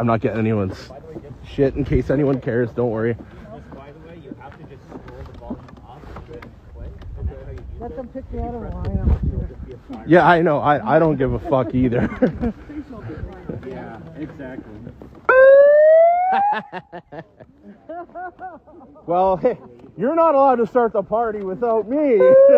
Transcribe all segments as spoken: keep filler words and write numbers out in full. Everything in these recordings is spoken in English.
I'm not getting anyone's shit in case anyone cares. Don't worry. By the way, you have to just scroll the volume up and then play. Let them pick me out of the lineup. Yeah, I know. I, I don't give a fuck either. Yeah, exactly. Well, hey, you're not allowed to start the party without me.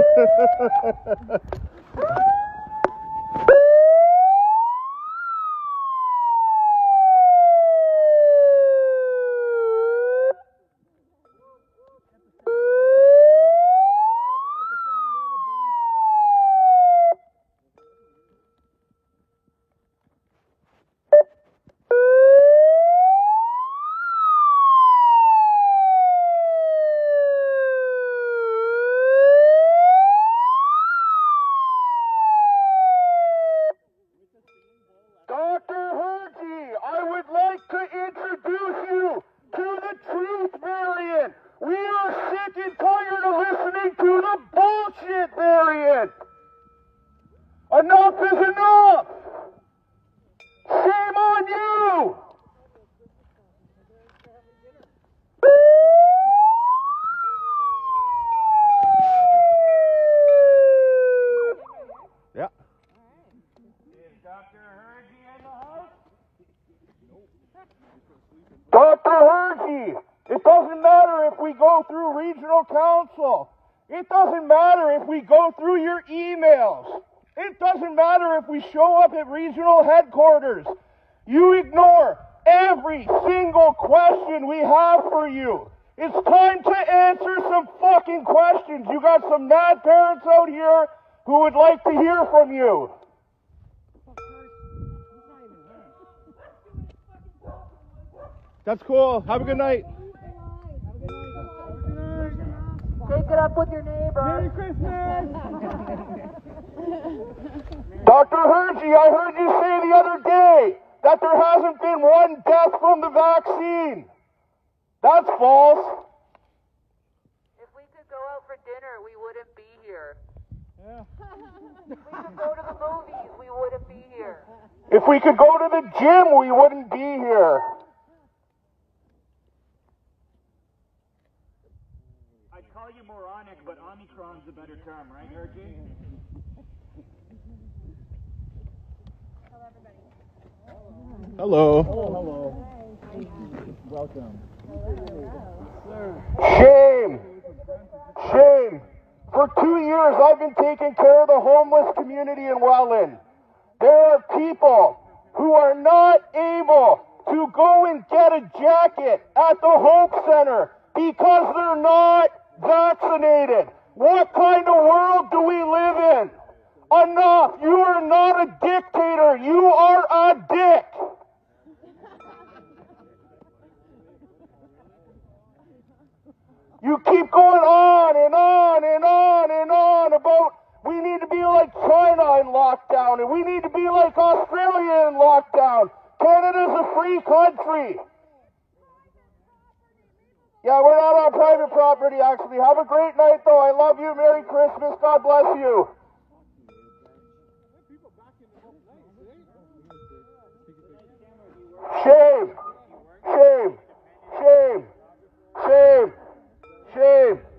Enough is enough! Shame on you! Yeah. Is Doctor Hergy in the house? Doctor Hergy, it doesn't matter if we go through regional council. It doesn't matter if we go through your emails. It doesn't matter if we show up at regional headquarters. You ignore every single question we have for you. It's time to answer some fucking questions. You got some mad parents out here who would like to hear from you. That's cool. Have a good night. Take it up with your neighbor. Merry Christmas! Doctor Hergy, I heard you say the other day that there hasn't been one death from the vaccine. That's false. If we could go out for dinner, we wouldn't be here. Yeah. If we could go to the movies, we wouldn't be here. If we could go to the gym, we wouldn't be here. I'd call you moronic, but Omicron's a better term, right, Hergy? Hello. Oh, hello. Welcome. Shame. Shame. For two years, I've been taking care of the homeless community in Welland. There are people who are not able to go and get a jacket at the Hope Center because they're not vaccinated. What kind of world do we live in? Enough! You are not a dictator. You are a dick. You keep going on and on and on and on about we need to be like China in lockdown and we need to be like Australia in lockdown. Canada's a free country. Yeah, we're not on private property, actually. Have a great night, though. I love you. Merry Christmas. God bless you. Shame. Shame. Shame. Shame. Shame.